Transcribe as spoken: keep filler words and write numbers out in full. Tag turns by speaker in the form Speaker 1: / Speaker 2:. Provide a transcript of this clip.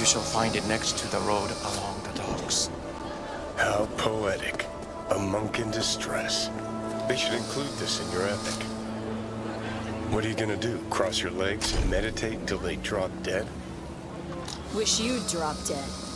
Speaker 1: You shall find it next to the road along the docks.
Speaker 2: How poetic. A monk in distress. They should include this in your epic. What are you gonna do? Cross your legs and meditate until they drop dead?
Speaker 3: Wish you'd drop dead.